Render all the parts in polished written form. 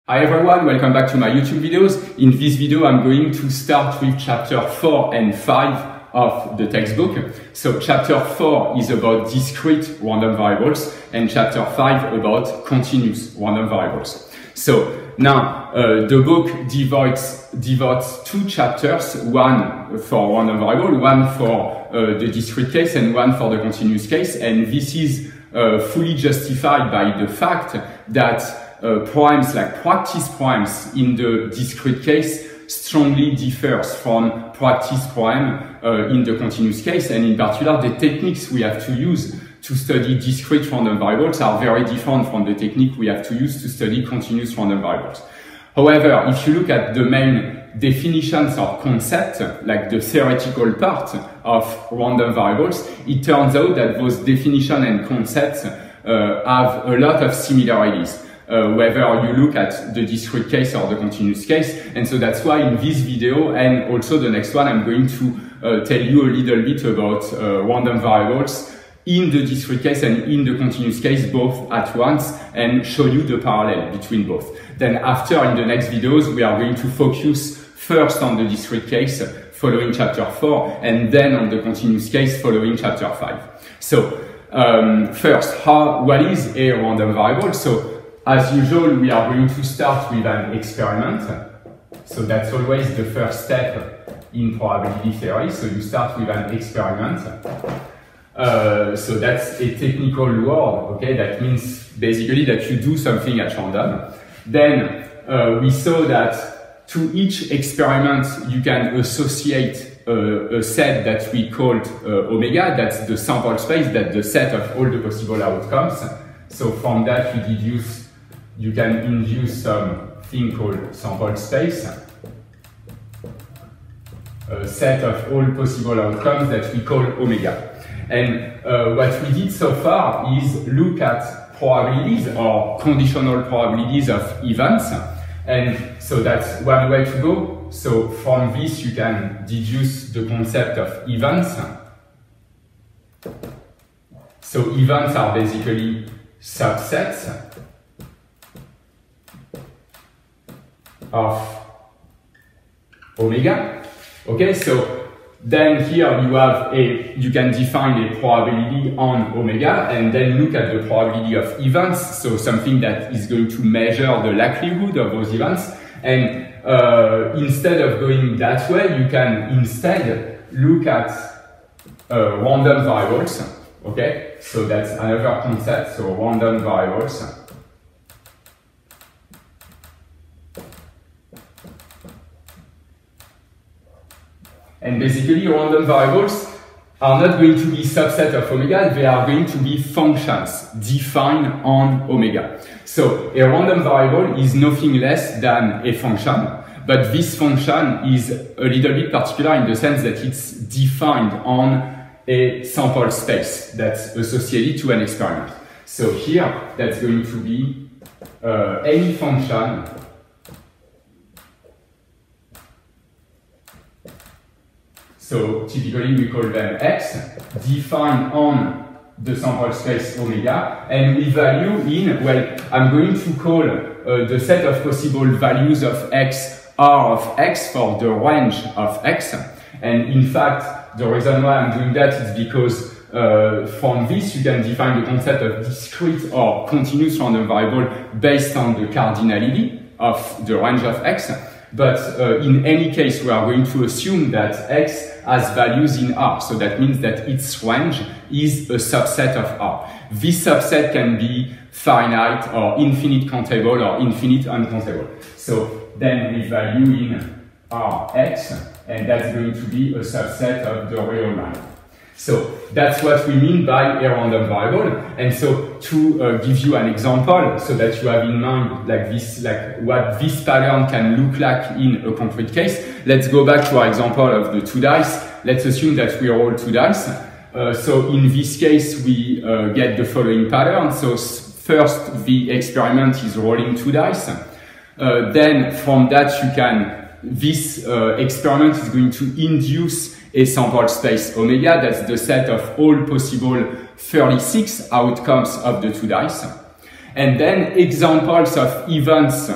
Hi everyone, welcome back to my YouTube videos. In this video, I'm going to start with chapter 4 and 5 of the textbook. So chapter 4 is about discrete random variables and chapter 5 about continuous random variables. So now the book divides two chapters, one for random variable, one for the discrete case and one for the continuous case. And this is fully justified by the fact that primes like practice primes in the discrete case strongly differs from practice prime in the continuous case, and in particular the techniques we have to use to study discrete random variables are very different from the technique we have to use to study continuous random variables. However, if you look at the main definitions or concepts, like the theoretical part of random variables, it turns out that those definitions and concepts have a lot of similarities. Whether you look at the discrete case or the continuous case. And so that's why in this video and also the next one, I'm going to tell you a little bit about random variables in the discrete case and in the continuous case both at once and show you the parallel between both. Then after, in the next videos, we are going to focus first on the discrete case following chapter 4 and then on the continuous case following chapter 5. So first, what is a random variable? So as usual, we are going to start with an experiment. So that's always the first step in probability theory. So you start with an experiment. So that's a technical word, okay? That means basically that you do something at random. Then we saw that to each experiment, you can associate a set that we called omega. That's the sample space, that's the set of all the possible outcomes. So from that, you can induce something called sample space, a set of all possible outcomes that we call omega. And what we did so far is look at probabilities or conditional probabilities of events. And so that's one way to go. So from this, you can deduce the concept of events. So events are basically subsets of omega. Okay, so then here you can define a probability on omega and then look at the probability of events, so something that is going to measure the likelihood of those events. And instead of going that way, you can instead look at random variables. Okay, so that's another concept, so random variables. And basically, random variables are not going to be subset of omega, they are going to be functions defined on omega. So a random variable is nothing less than a function, but this function is a little bit particular in the sense that it's defined on a sample space that's associated to an experiment. So here, that's going to be any function so typically we call them x, defined on the sample space omega, and we value in, well, I'm going to call the set of possible values of x R of x for the range of x. And in fact, the reason why I'm doing that is because from this you can define the concept of discrete or continuous random variable based on the cardinality of the range of x. But in any case, we are going to assume that x has values in R. So that means that its range is a subset of R. This subset can be finite or infinite countable or infinite uncountable. So then we value in Rx, and that's going to be a subset of the real line. So that's what we mean by a random variable. And so to give you an example so that you have in mind like what this pattern can look like in a concrete case, let's go back to our example of the 2 dice. Let's assume that we roll 2 dice. So in this case, we get the following pattern. So first, the experiment is rolling 2 dice. Then from that, this experiment is going to induce a sample space omega, that's the set of all possible 36 outcomes of the 2 dice. And then examples of events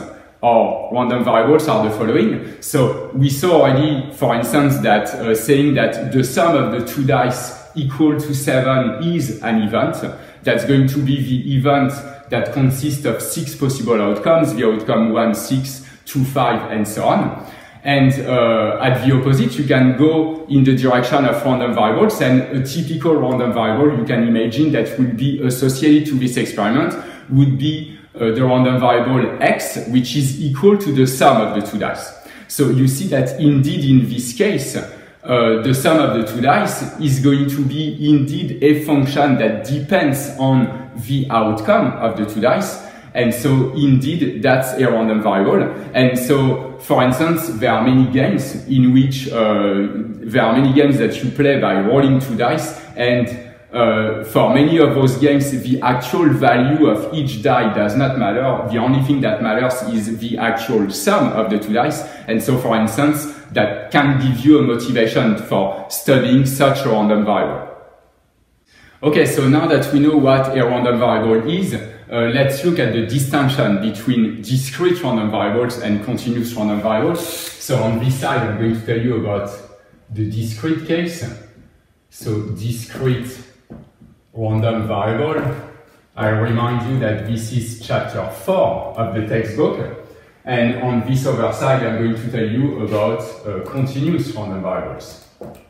our random variables are the following. So we saw already, for instance, that saying that the sum of the two dice equal to 7 is an event. That's going to be the event that consists of 6 possible outcomes, the outcome 1, 6, 2, 5, and so on. And at the opposite, you can go in the direction of random variables, and a typical random variable you can imagine that will be associated to this experiment would be the random variable x, which is equal to the sum of the two dice. So you see that indeed in this case, the sum of the two dice is going to be indeed a function that depends on the outcome of the two dice. And so indeed that's a random variable. And so, for instance, there are many games in which that you play by rolling two dice, and for many of those games, the actual value of each die does not matter. The only thing that matters is the actual sum of the two dice. And so, for instance, that can give you a motivation for studying such a random variable. Okay, so now that we know what a random variable is, let's look at the distinction between discrete random variables and continuous random variables. So on this side, I'm going to tell you about the discrete case. So discrete random variable. I remind you that this is chapter 4 of the textbook. And on this other side, I'm going to tell you about continuous random variables.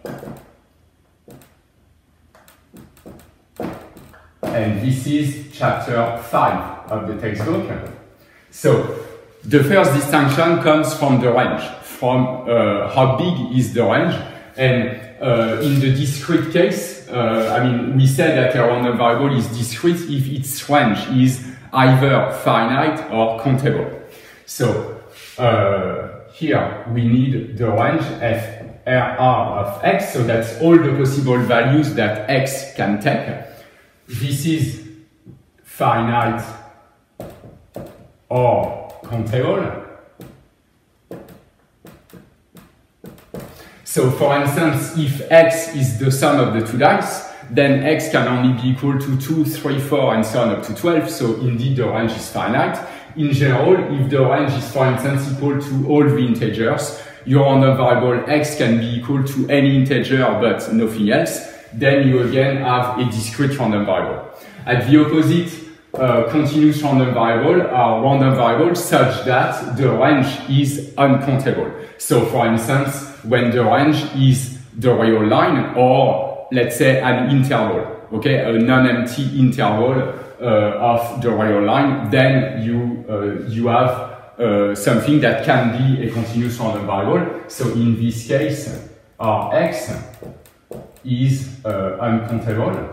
And this is chapter 5 of the textbook. So the first distinction comes from the range, from how big is the range. And in the discrete case, we said that a random variable is discrete if its range is either finite or countable. So here we need the range FR of x, so that's all the possible values that x can take. This is finite or countable. So for instance, if x is the sum of the two dice, then x can only be equal to 2, 3, 4, and so on up to 12. So indeed the range is finite. In general, if the range is, for instance, equal to all the integers, your random variable x can be equal to any integer but nothing else. Then you again have a discrete random variable. At the opposite, continuous random variable are random variables such that the range is uncountable. So for instance, when the range is the real line, or let's say an interval, okay, a non-empty interval of the real line, then you have something that can be a continuous random variable. So in this case, our x is uncountable.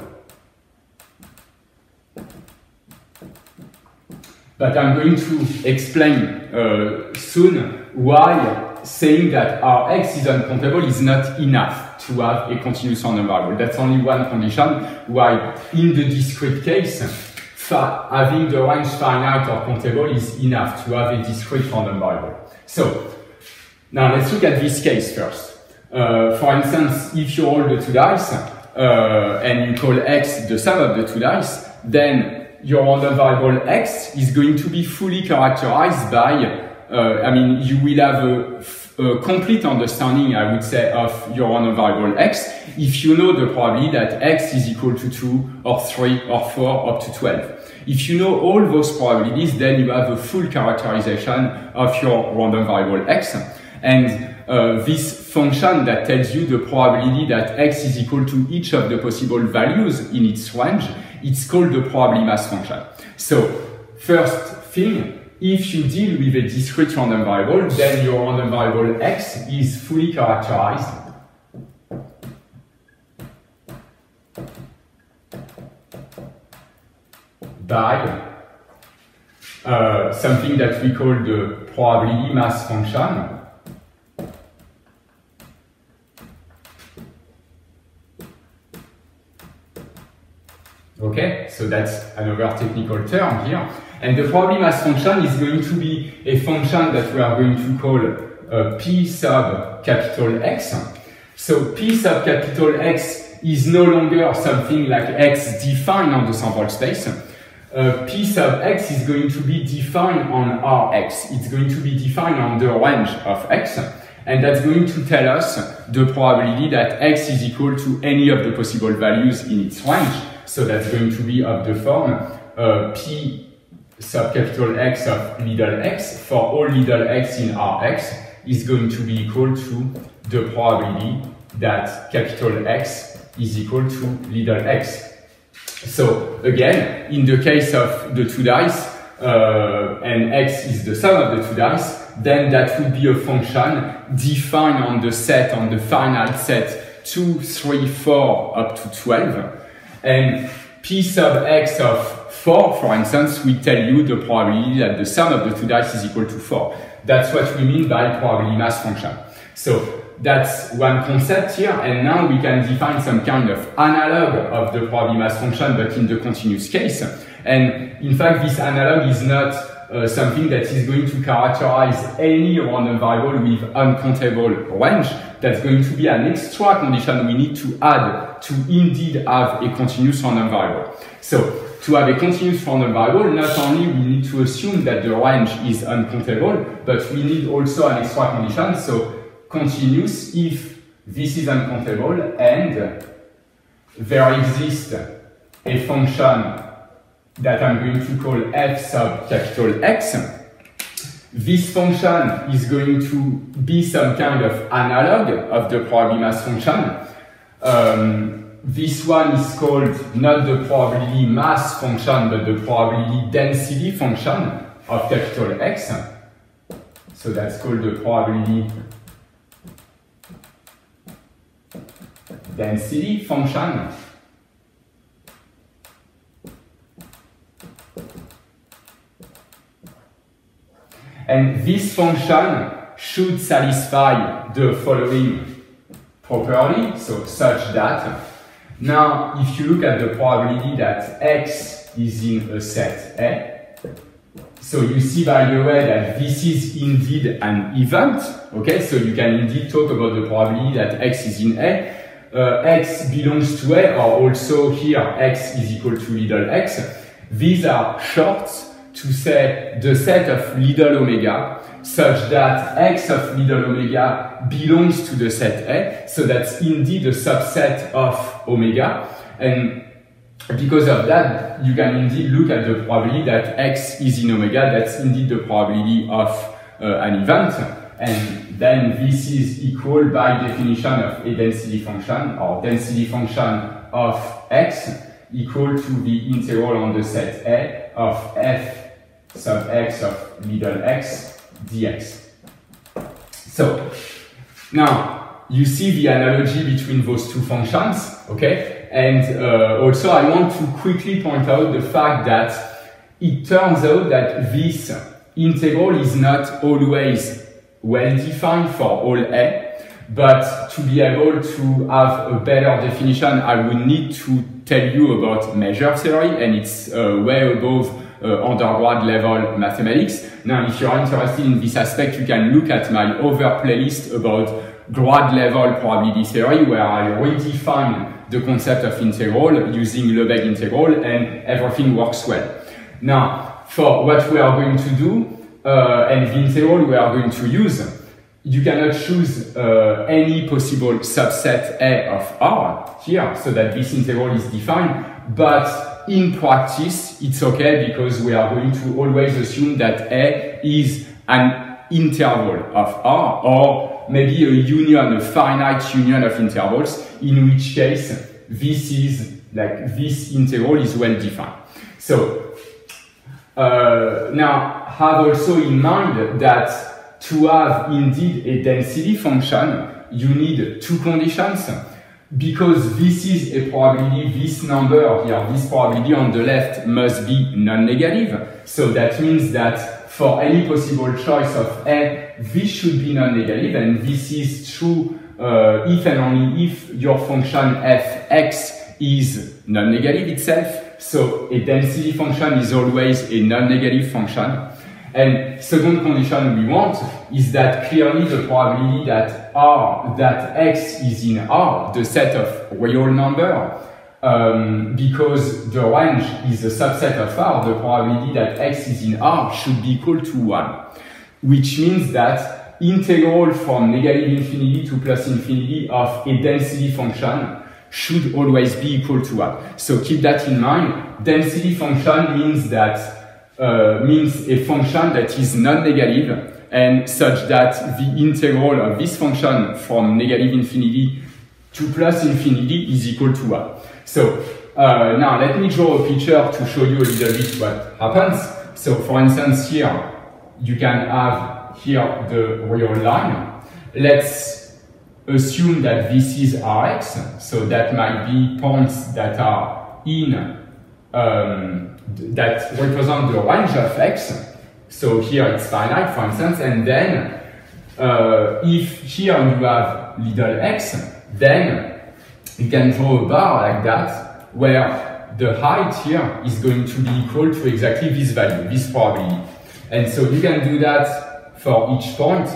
But I'm going to explain soon why saying that our x is uncountable is not enough to have a continuous random variable. That's only one condition, why in the discrete case, having the range finite or countable is enough to have a discrete random variable. So, now let's look at this case first. For instance, if you roll the two dice and you call x the sum of the two dice, then your random variable x is going to be fully characterized by, you will have a complete understanding, I would say, of your random variable x if you know the probability that x is equal to 2 or 3 or 4 up to 12. If you know all those probabilities, then you have a full characterization of your random variable x. And this function that tells you the probability that x is equal to each of the possible values in its range, it's called the probability mass function. So, first thing, if you deal with a discrete random variable, then your random variable x is fully characterized by something that we call the probability mass function. Okay, so that's another technical term here. And the probability mass function is going to be a function that we are going to call P sub capital X. So P sub capital X is no longer something like X defined on the sample space. P sub x is going to be defined on Rx. It's going to be defined on the range of x, and that's going to tell us the probability that x is equal to any of the possible values in its range. So that's going to be of the form P sub capital X of little x for all little x in Rx is going to be equal to the probability that capital X is equal to little x. So again, in the case of the two dice, and x is the sum of the two dice, then that would be a function defined on the set, on the finite set 2, 3, 4 up to 12. And P sub x of 4, for instance, we tell you the probability that the sum of the two dice is equal to 4. That's what we mean by probability mass function. So that's one concept here, and now we can define some kind of analog of the probability mass function, but in the continuous case. And in fact, this analog is not something that is going to characterize any random variable with uncountable range. That's going to be an extra condition we need to add to indeed have a continuous random variable. So to have a continuous random variable, not only we need to assume that the range is uncountable, but we need also an extra condition. So continuous if this is uncountable and there exists a function that I'm going to call f sub capital X. This function is going to be some kind of analog of the probability mass function. This one is called not the probability mass function, but the probability density function of capital X. So that's called the probability density function. And this function should satisfy the following property, so such that now if you look at the probability that x is in a set A, so you see by the way that this is indeed an event, okay, so you can indeed talk about the probability that x is in A. X belongs to A, or also here x is equal to little x. These are shorts to say the set of little omega such that x of little omega belongs to the set A, so that's indeed a subset of omega. And because of that, you can indeed look at the probability that x is in omega. That's indeed the probability of an event. And then this is equal by definition of a density function, or density function of x equal to the integral on the set A of f sub x of little x dx. So now you see the analogy between those two functions, okay? And also I want to quickly point out the fact that it turns out that this integral is not always well defined for all A, but to be able to have a better definition, I would need to tell you about measure theory, and it's way above undergrad level mathematics. Now, if you're interested in this aspect, you can look at my other playlist about grad level probability theory, where I redefine the concept of integral using Lebesgue integral, and everything works well. Now, for what we are going to do, and the integral we are going to use, you cannot choose any possible subset A of R here, so that this integral is defined, but in practice, it's okay because we are going to always assume that A is an interval of R, or maybe a union, a finite union of intervals, in which case this is like this integral is well defined. So now have also in mind that to have indeed a density function, you need two conditions. Because this is a probability, this number here, this probability on the left must be non-negative. So that means that for any possible choice of A, this should be non-negative, and this is true if and only if your function fx is non-negative itself. So a density function is always a non-negative function. And second condition we want is that clearly the probability that x is in R, the set of real number, because the range is a subset of R, the probability that X is in R should be equal to 1, which means that integral from negative infinity to plus infinity of a density function should always be equal to 1. So keep that in mind. Density function means that means a function that is non-negative and such that the integral of this function from negative infinity to plus infinity is equal to 1. So now let me draw a picture to show you a little bit what happens. So for instance here, you can have here the real line. Let's assume that this is Rx, so that might be points that are in, that represent the range of X. So here it's finite, for instance, and then if here you have little x, then you can draw a bar like that, where the height here is going to be equal to exactly this value, this probability. And so you can do that for each point,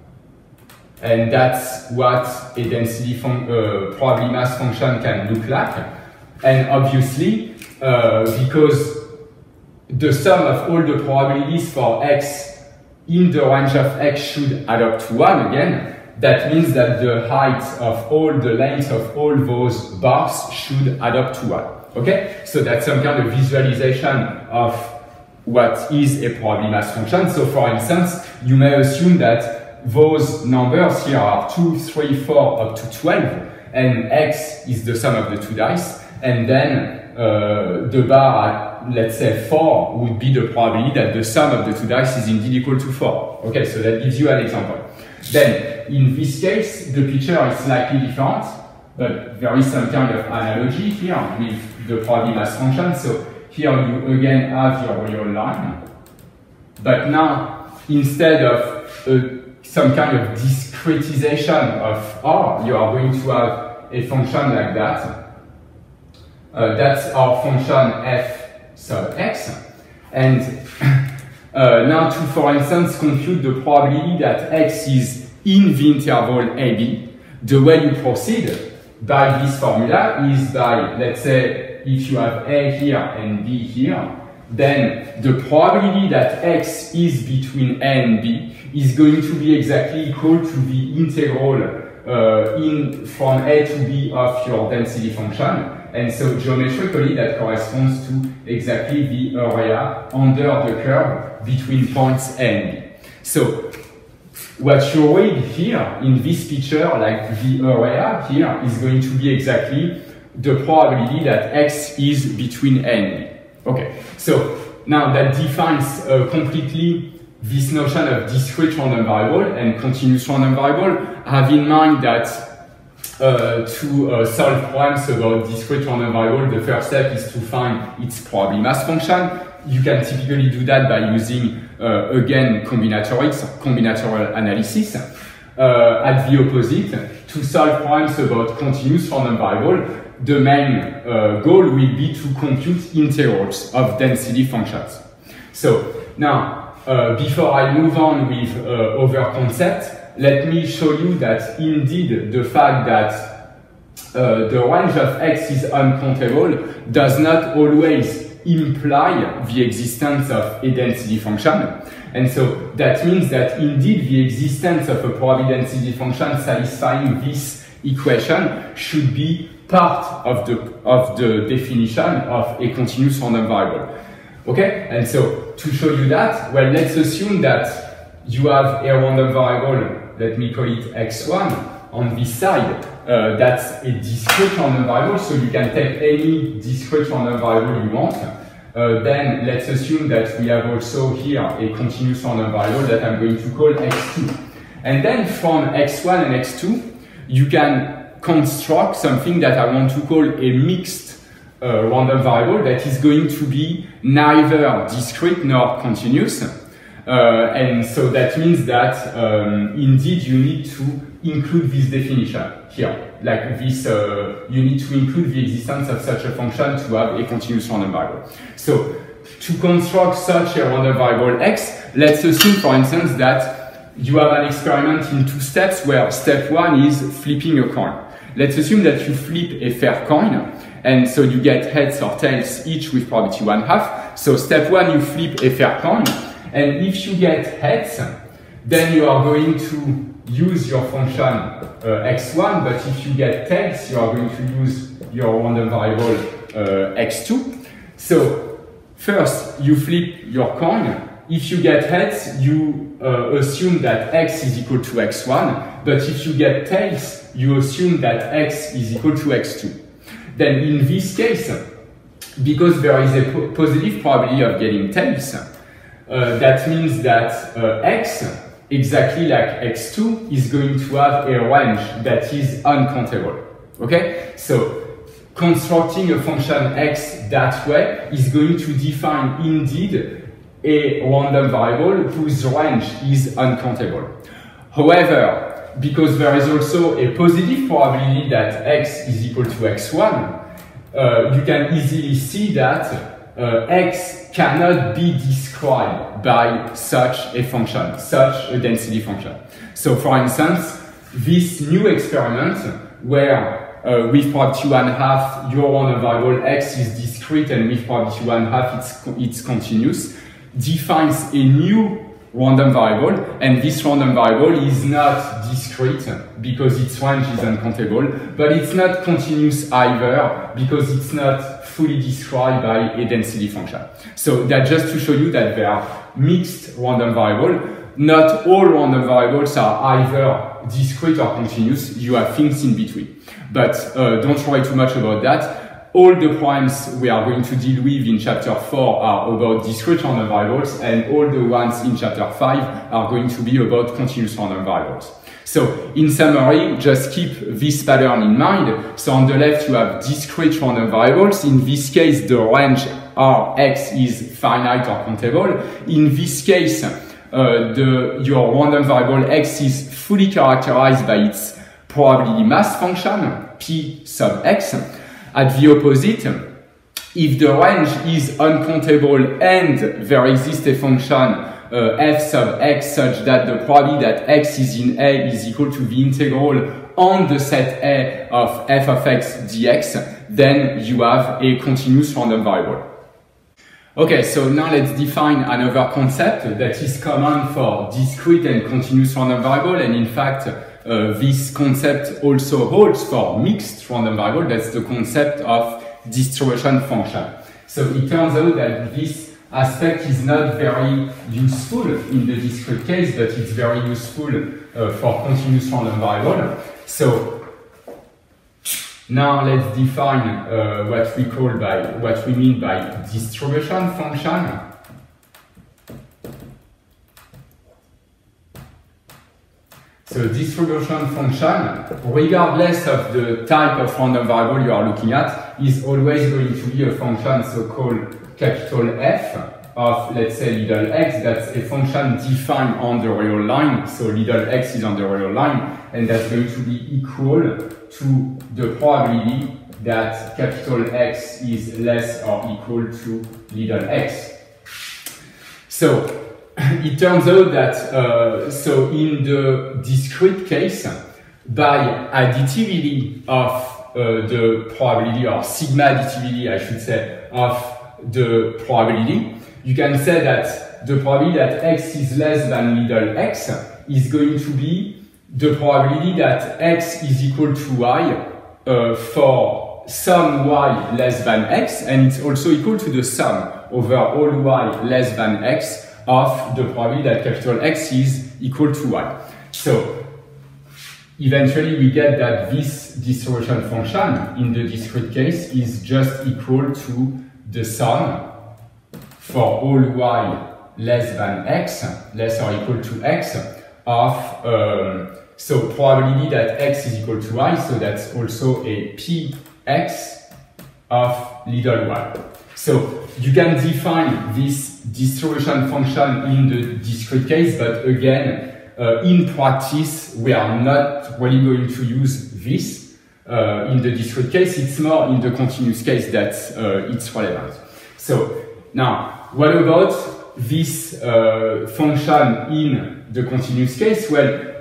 and that's what a density probability mass function can look like. And obviously, because the sum of all the probabilities for x in the range of x should add up to 1 again, that means that the height of all the lengths of all those bars should add up to 1. Okay? So that's some kind of visualization of what is a probability mass function. So for instance, you may assume that those numbers here are 2, 3, 4 up to 12, and x is the sum of the two dice, and then the bar at, let's say, 4 would be the probability that the sum of the two dice is indeed equal to 4. Okay, so that gives you an example. Then, in this case, the picture is slightly different, but there is some kind of analogy here with the probability mass function. So here you again have your real line, but now instead of some kind of discretization of R, you are going to have a function like that. That's our function f sub x. And now to, for instance, compute the probability that x is in the interval AB, the way you proceed by this formula is by, let's say, if you have A here and B here, then the probability that x is between A and B is going to be exactly equal to the integral from A to B of your density function. And so geometrically that corresponds to exactly the area under the curve between points A and B. So what you read here in this picture, like the area here, is going to be exactly the probability that x is between A and B. Okay, so now that defines completely this notion of discrete random variable and continuous random variable. Have in mind that to solve problems about discrete random variable, the first step is to find its probability mass function. You can typically do that by using, again, combinatorial analysis. At the opposite, to solve problems about continuous random variable, the main goal will be to compute integrals of density functions. So now, before I move on with other concepts, let me show you that indeed the fact that the range of x is uncountable does not always imply the existence of a density function. And so that means that indeed the existence of a probability density function satisfying this equation should be part of the definition of a continuous random variable. Okay? And so to show you that, well, let's assume that you have a random variable, let me call it x1, on this side. That's a discrete random variable, so you can take any discrete random variable you want. Then let's assume that we have also here a continuous random variable that I'm going to call x2. And then from x1 and x2, you can construct something that I want to call a mixed random variable that is going to be neither discrete nor continuous. And so that means that indeed you need to include this definition here. Like this, you need to include the existence of such a function to have a continuous random variable. So to construct such a random variable x, let's assume, for instance, that you have an experiment in 2 steps where step 1 is flipping a coin. Let's assume that you flip a fair coin, And so you get heads or tails each with probability 1/2. So step 1, you flip a fair coin. And if you get heads, then you are going to use your function x1, but if you get tails, you are going to use your random variable x2. So first, you flip your coin. If you get heads, you assume that x is equal to x1, but if you get tails, you assume that x is equal to x2. Then in this case, because there is a positive probability of getting tails, that means that x, exactly like x2, is going to have a range that is uncountable. Okay? So constructing a function x that way is going to define indeed a random variable whose range is uncountable. However, because there is also a positive probability that x is equal to x1, you can easily see that x cannot be described by such a function, such a density function. So for instance, this new experiment where with probability 1/2 your random variable x is discrete and with probability 1/2 it's continuous, defines a new random variable, and this random variable is not discrete because its range is uncountable, but it's not continuous either because it's not fully described by a density function. So that just to show you that there are mixed random variables. Not all random variables are either discrete or continuous. You have things in between. But don't worry too much about that. All the problems we are going to deal with in chapter 4 are about discrete random variables, and all the ones in chapter 5 are going to be about continuous random variables. So in summary, just keep this pattern in mind. So on the left, you have discrete random variables. In this case, the range Rx is finite or countable. In this case, your random variable x is fully characterized by its probability mass function, p sub x. At the opposite, if the range is uncountable and there exists a function f sub x such that the probability that x is in A is equal to the integral on the set A of f of x dx, then you have a continuous random variable. Okay, so now let's define another concept that is common for discrete and continuous random variable, and in fact, this concept also holds for mixed random variable. That's the concept of distribution function. So it turns out that this aspect is not very useful in the discrete case, but it's very useful for continuous random variable. So now let's define what we mean by distribution function. So distribution function, regardless of the type of random variable you are looking at, is always going to be a function so-called capital F of, let's say, little x. That's a function defined on the real line. So little x is on the real line, and that's going to be equal to the probability that capital X is less or equal to little x. So it turns out that, so in the discrete case, by additivity of the probability, or sigma additivity, I should say, of the probability, you can say that the probability that x is less than little x is going to be the probability that x is equal to y for some y less than x, and it's also equal to the sum over all y less than x of the probability that capital X is equal to y. So eventually we get that this distribution function in the discrete case is just equal to the sum for all y less than x, less or equal to x, of so probability that x is equal to y, so that's also a px of little y. So you can define this distribution function in the discrete case, but again, in practice, we are not really going to use this in the discrete case. It's more in the continuous case that it's relevant. So now, what about this function in the continuous case? Well,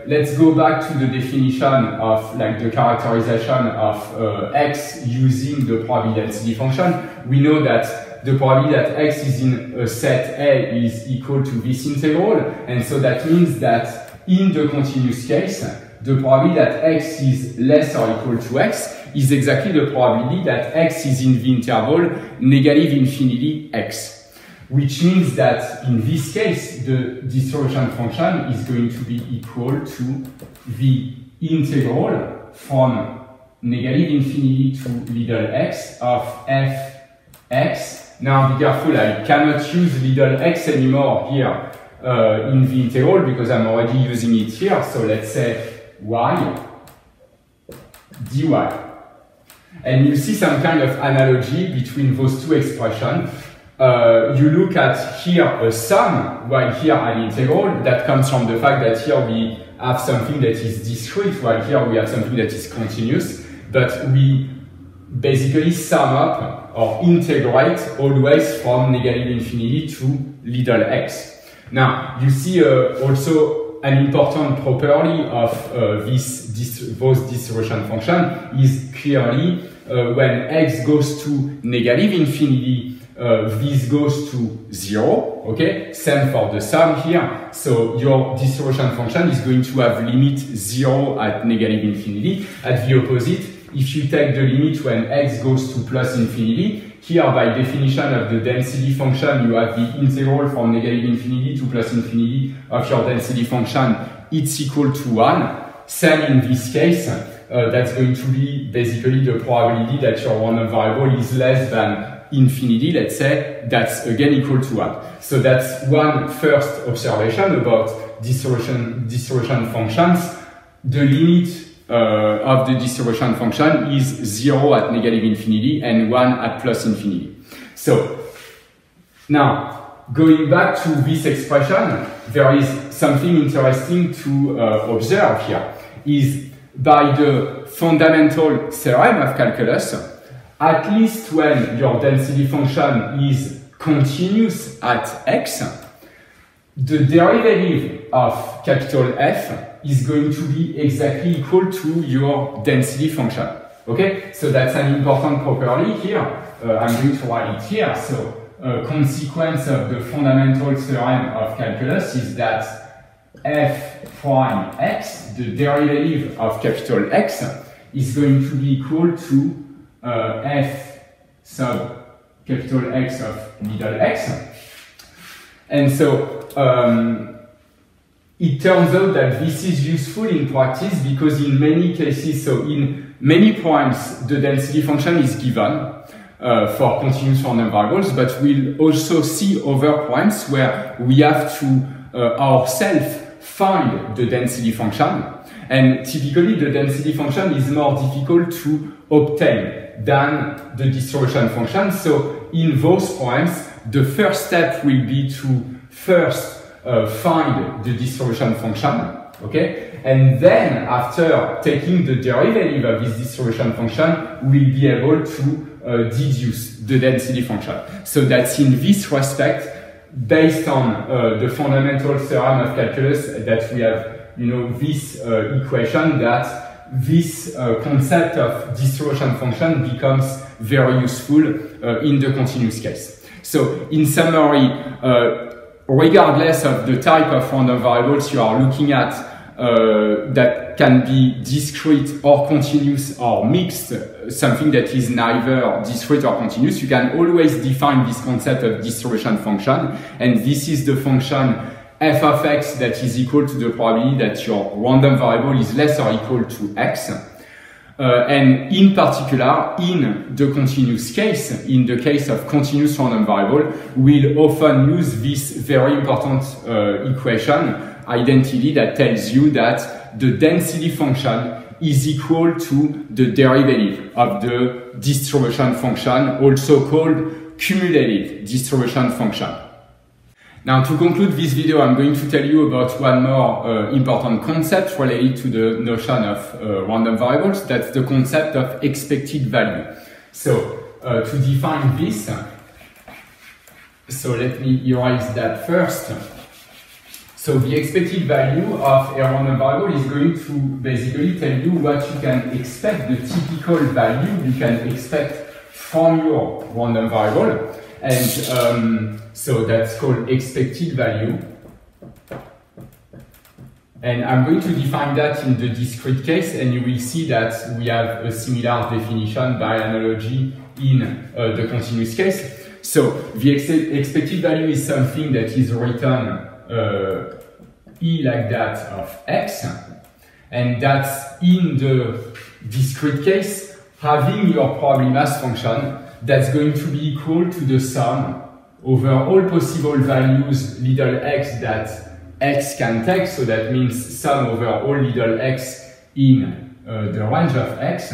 let's go back to the definition of like the characterization of x using the probability density function. We know that the probability that x is in a set A is equal to this integral, and so that means that in the continuous case, the probability that x is less or equal to x is exactly the probability that x is in the interval negative infinity x. Which means that in this case, the distribution function is going to be equal to the integral from negative infinity to little x of fx. Now be careful, I cannot use little x anymore here in the integral because I'm already using it here. So let's say y dy. And you see some kind of analogy between those two expressions. You look at here a sum, while here an integral. That comes from the fact that here we have something that is discrete, while here we have something that is continuous. But we basically sum up or integrate always from negative infinity to little x. Now, you see also an important property of those distribution function is clearly when x goes to negative infinity, this goes to 0, okay? Same for the sum here. So your distribution function is going to have limit 0 at negative infinity. At the opposite, if you take the limit when x goes to plus infinity, here by definition of the density function, you have the integral from negative infinity to plus infinity of your density function. It's equal to 1. Same in this case. That's going to be basically the probability that your random variable is less than infinity, let's say, that's again equal to 1. So that's one first observation about distribution functions. The limit of the distribution function is 0 at negative infinity and 1 at plus infinity. So now, going back to this expression, there is something interesting to observe here, is by the fundamental theorem of calculus, at least when your density function is continuous at x, the derivative of capital F is going to be exactly equal to your density function. Okay, so that's an important property here. I'm going to write it here. So a consequence of the fundamental theorem of calculus is that f prime x, the derivative of capital X, is going to be equal to f sub capital X of little x. And so it turns out that this is useful in practice because in many cases, so in many points, the density function is given for continuous random variables, but we'll also see other points where we have to ourselves find the density function. And typically, the density function is more difficult to obtain than the distribution function. So in those points, the first step will be to first find the distribution function, okay? And then after taking the derivative of this distribution function, we'll be able to deduce the density function. So that's in this respect, based on the fundamental theorem of calculus, that we have, this equation that this concept of distribution function becomes very useful in the continuous case. So in summary, regardless of the type of random variables you are looking at, that can be discrete or continuous or mixed, something that is neither discrete or continuous, you can always define this concept of distribution function, and this is the function f of x that is equal to the probability that your random variable is less or equal to x. And in particular, in the continuous case, in the case of continuous random variable, we'll often use this very important equation, identity, that tells you that the density function is equal to the derivative of the distribution function, also called cumulative distribution function. Now, to conclude this video, I'm going to tell you about one more important concept related to the notion of random variables. That's the concept of expected value. So, to define this, so let me erase that first. So the expected value of a random variable is going to basically tell you what you can expect, the typical value you can expect from your random variable. And so that's called expected value. And I'm going to define that in the discrete case, and you will see that we have a similar definition by analogy in the continuous case. So the expected value is something that is written E like that of x, and that's in the discrete case having your probability mass function that's going to be equal to the sum over all possible values little x that x can take, so that means sum over all little x in the range of x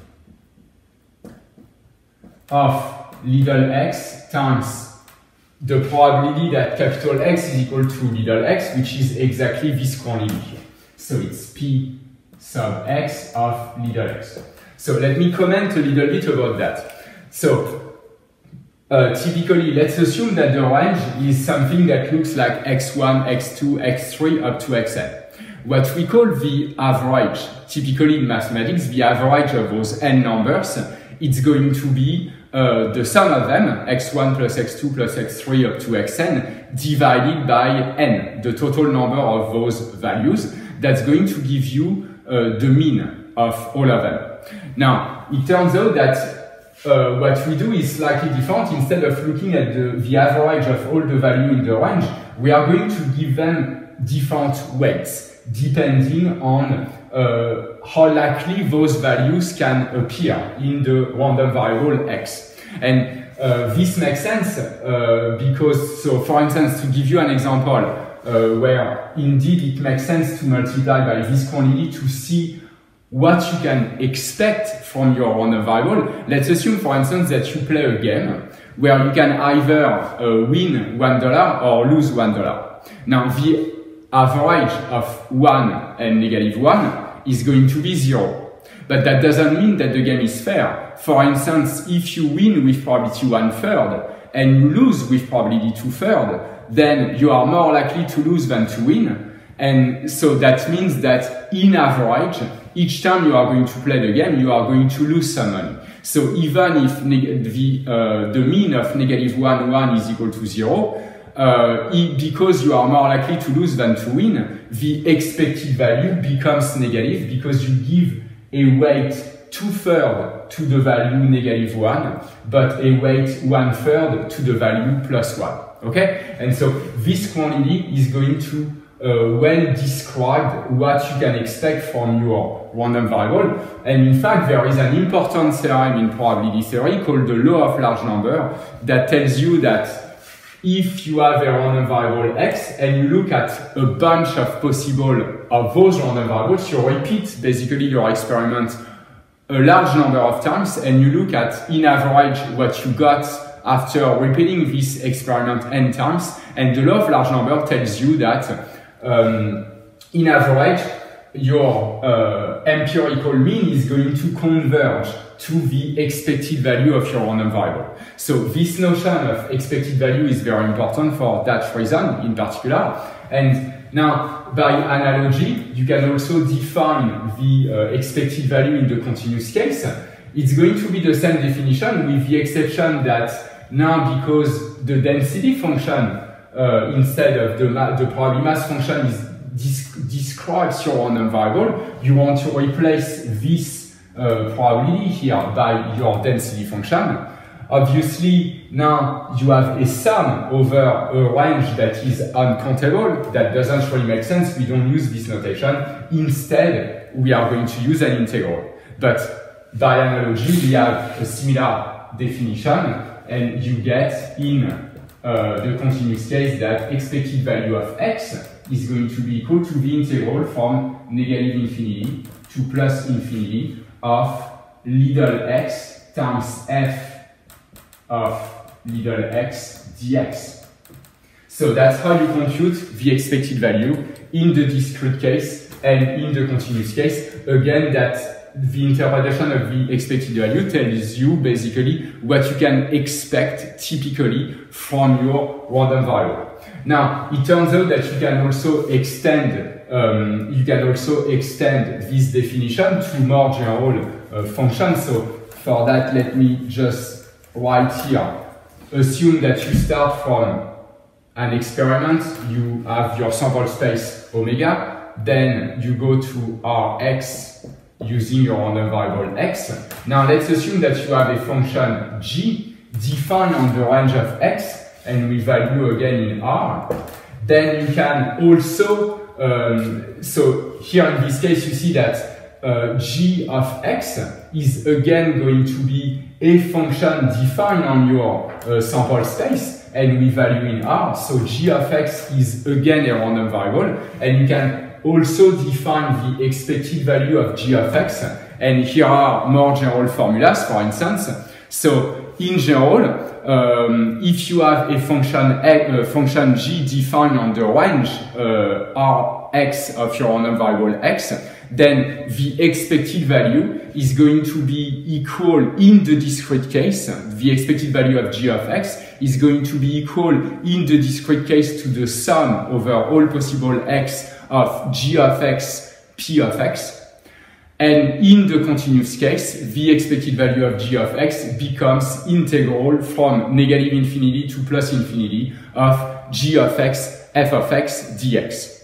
of little x times the probability that capital X is equal to little x, which is exactly this quantity here. So it's P sub x of little x. So let me comment a little bit about that. So typically, let's assume that the range is something that looks like x1, x2, x3 up to xn. What we call the average, typically in mathematics, the average of those n numbers, it's going to be the sum of them, x1 plus x2 plus x3 up to xn, divided by n, the total number of those values. That's going to give you the mean of all of them. Now, it turns out that what we do is slightly different. Instead of looking at the average of all the value in the range, we are going to give them different weights, depending on how likely those values can appear in the random variable x. And this makes sense because, so for instance, to give you an example where indeed it makes sense to multiply by this quantity to see what you can expect from your random variable. Let's assume, for instance, that you play a game where you can either win $1 or lose $1. Now, the average of 1 and negative 1 is going to be 0. But that doesn't mean that the game is fair. For instance, if you win with probability 1/3 and you lose with probability 2/3, then you are more likely to lose than to win. And so that means that in average, each time you are going to play the game, you are going to lose some money. So even if the mean of negative 1, 1 is equal to 0, because you are more likely to lose than to win, the expected value becomes negative because you give a weight 2/3 to the value negative 1, but a weight 1/3 to the value plus 1. Okay? And so this quantity is going to well describe what you can expect from your random variable. And in fact, there is an important theorem in probability theory called the law of large number that tells you that if you have a random variable x and you look at a bunch of possible of those random variables, you repeat basically your experiment a large number of times and you look at in average what you got after repeating this experiment n times, and the law of large number tells you that in average your empirical mean is going to converge to the expected value of your random variable. So this notion of expected value is very important for that reason in particular. And now, by analogy, you can also define the expected value in the continuous case. It's going to be the same definition with the exception that now, because the density function instead of the probability mass function describes your random variable, you want to replace this probability here by your density function. Obviously, now you have a sum over a range that is uncountable. That doesn't really make sense. We don't use this notation. Instead, we are going to use an integral. But by analogy, we have a similar definition, and you get in the continuous case that expected value of x is going to be equal to the integral from negative infinity to plus infinity of little x times f of little x dx. So that's how you compute the expected value in the discrete case and in the continuous case. Again, that the interpretation of the expected value tells you basically what you can expect typically from your random variable. Now, it turns out that you can also extend this definition to more general functions. So for that, let me just write here. Assume that you start from an experiment, you have your sample space omega, then you go to Rx using your random variable x. Now let's assume that you have a function g defined on the range of x and with value again in R. Then you can also, so here in this case you see that g of x is again going to be a function defined on your sample space and with value in R. So g of x is again a random variable, and you can also define the expected value of g of x. And here are more general formulas, for instance. So in general, if you have a function g defined on the range Rx of your random variable x, then the expected value is going to be equal in the discrete case. The expected value of g of x is going to be equal in the discrete case to the sum over all possible x of g of x, p of x. And in the continuous case, the expected value of g of x becomes integral from negative infinity to plus infinity of g of x, f of x, dx.